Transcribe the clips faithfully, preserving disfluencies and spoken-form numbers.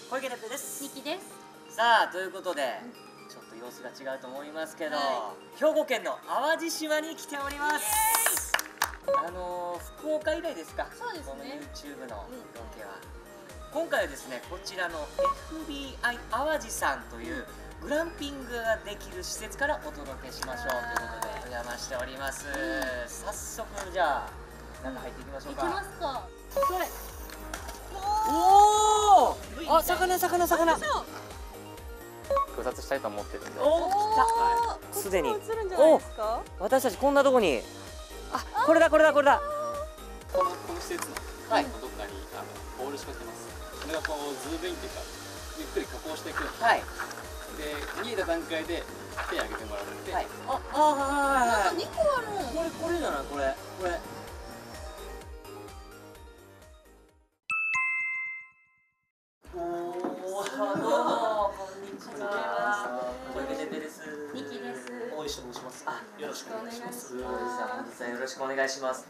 小池徹平です。 ニキです。 さあということで、ちょっと様子が違うと思いますけど、はい、兵庫県の淡路島に来ております。あのー、福岡以来ですか。 そうですね。 この YouTube のロケは、うん、今回はですね、こちらの エフビーアイ 淡路さんというグランピングができる施設からお届けしましょうということでお邪魔しております。うん、早速じゃあ中入っていきましょうか。 行きますか。はい。 おお、あ、魚魚魚。 空撮したいと思ってるんで。 おお、来た。すでに。 お、 私たちこんなとこに。あ、これだこれだこれだ。 このこの施設のはいどっかにあのボール仕掛けます。それがこうズームインっていうかゆっくり加工していく。はい。で見えた段階で手上げてもらって。はい。 あ、あ、はいはいはい。 二個ある。 これこれじゃないこれこれ。おお、どうもこんにちは。小池徹平です。 ニキです。 大石と申します。あ、よろしくお願いします。 本日はよろしくお願いします。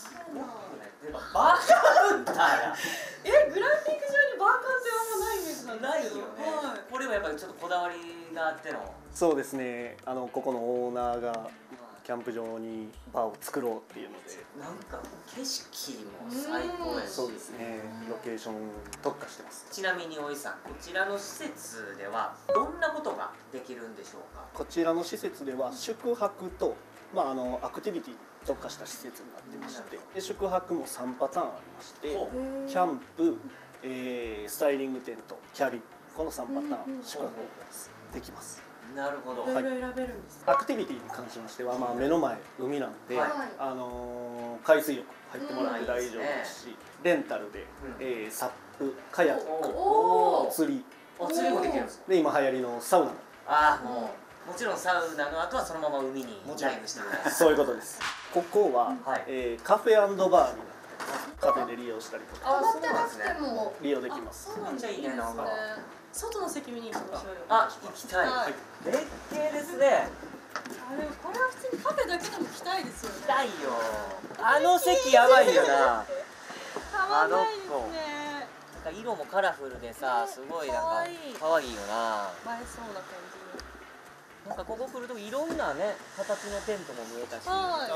バーカウンターや。 え、グランピング場にバーカウンターはないんですか。 ないよね。これはやっぱりちょっとこだわりがあっての。 そうですね。あのここのオーナーがキャンプ場にバーを作ろうっていうので。 なんか景色も最高やし。 そうですね。ロケーション特化してます。 ちなみに大井さん、こちらの施設ではどんなことができるんでしょうか。 こちらの施設では宿泊と、まああのアクティビティに特化した施設になってまして、で宿泊もさんパターンありまして、キャンプ、えー、スタイリングテント、キャビン、このさんパターン宿泊できます。 なるほど。 いろいろ選べるんです。 アクティビティに関しましては、まあ目の前海なんで、はい、あのー、海水浴入ってもらって大丈夫ですし、うん、レンタルで、うん、えー、サップ、カヤック、釣り、 お釣りもできるんですか。 で今流行りのサウナ。 ああ、もうもちろんサウナの後はそのまま海にダイブしてください。 そういうことです。ここは、はい、えー、カフェ&バーになってます。カフェで利用したりとか。 泊まってなくても利用できます。 めっちゃいいね。なんか外の席見に行きましょうよ。 あ、行きたい。絶景ですね。 あ、でもこれは普通にカフェだけでも来たいですよね。 来たいよ。あの席やばいよな。 たまんないですね。 なんか色もカラフルでさ、すごいなんか可愛いよな。 映えそうな感じ。 なんかここ来るといろんなね形のテントも見えたし、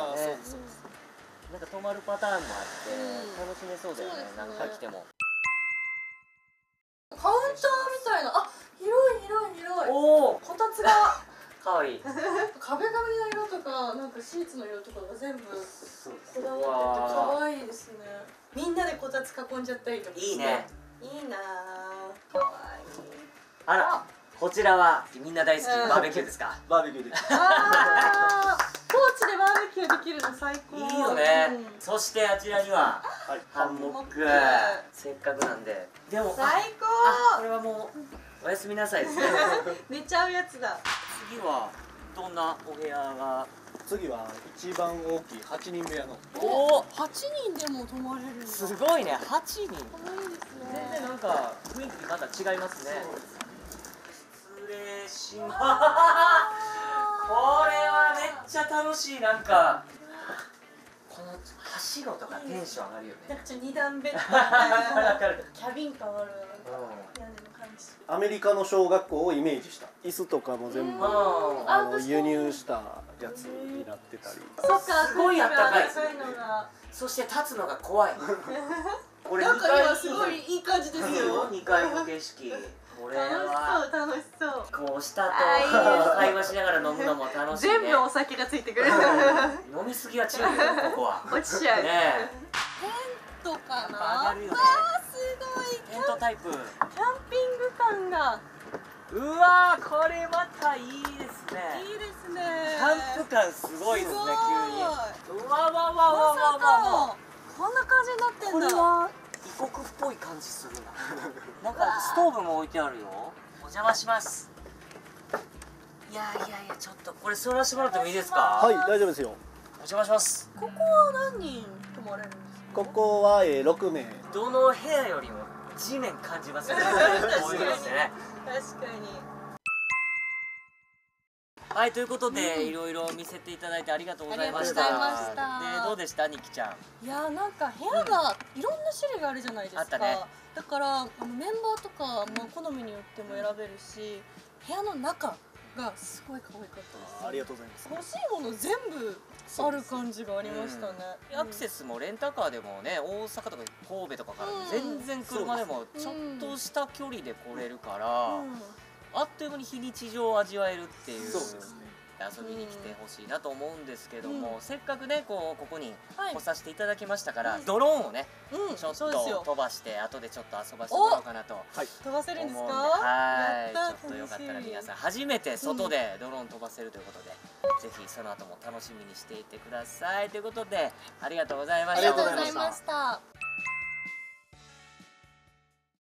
なんか泊まるパターンもあって楽しめそうだよね。何回来ても。 カウンターみたいな、あ、広い広い広い。 おお、 こたつが可愛い。 壁紙の色とかなんかシーツの色とかが全部こだわってて可愛いですね。みんなでこたつ囲んじゃったりとか。 いいね。 いいなあ。可愛い。 あら、こちらはみんな大好きバーベキューですか。 バーベキューです。 ああ、ポーチでバーベキューできるの最高。 いいよね。そしてあちらにはハンモック。せっかくなんで。でも最高。 これはもうおやすみなさいですね。 寝ちゃうやつだ。 次はどんなお部屋が。 次は一番大きいはちにん部屋の。 おお、 はちにんでも泊まれるんだ。 すごいね。はちにん。 可愛いですね。 全然なんか雰囲気また違いますね。失礼します。これはめっちゃ楽しい。なんかこのはしごとかテンション上がるよね。 なんかちょっと二段ベッドみたいなキャビン感ある屋根の感じ。 アメリカの小学校をイメージした椅子とかも全部あの輸入したやつになってたり。 そっか、 すごいあったかい。 のが。 そして立つのが怖い。 これなんか今すごいいい感じですよ。 にかいの景色。これは楽しそう楽しそう。 こう下と会話しながら飲むのも楽しいね。 全部お酒がついてくる。 飲みすぎは注意よ、ここは。 落ちちゃう。 ね。 テントかな。 あ、すごい。 テントタイプ。 キャンピングカーが。 うわー、これまたいいですね。 いいですね。 キャンプ感すごいですね、急に。うわわわわわわわ。 こんな感じになってんだ。 これは異国っぽい感じするな。なんかストーブも置いてあるよ。お邪魔します。いやいやいや、ちょっとこれ座らせてもらってもいいですか。 はい、大丈夫ですよ。 お邪魔します。 ここは何人泊まれるんですか。 ここは、えー、ろくめい。 どの部屋よりも地面感じますね。こういうのですね。 確かに。 はい、ということで、いろいろ見せていただいてありがとうございました。 ありがとうございました。 で、どうでした、ニキちゃん。 いやー、なんか部屋がいろんな種類があるじゃないですか。 あったね。 だからあのメンバーとか、まあ、好みによっても選べるし、部屋の中がすごい可愛かったです。 ありがとうございます。 欲しいもの全部ある感じがありましたね。 アクセスもレンタカーでもね、大阪とか神戸とかから全然車でもちょっとした距離で来れるから、 うんあっという間に非日常を味わえるっていう。 そうですね。 遊びに来てほしいなと思うんですけども、せっかくねこうここに来させていただきましたから、ドローンをねうん、 ちょっそうですよと飛ばして後でちょっと遊ばせてもらおうかなと飛ばせるんですか？ 思うんで、はい、 やったちょっとよかったら楽しい皆さん初めて外でドローン飛ばせるということで、ぜひその後も楽しみにしていてくださいということで、ありがとうございました。 ありがとうございました。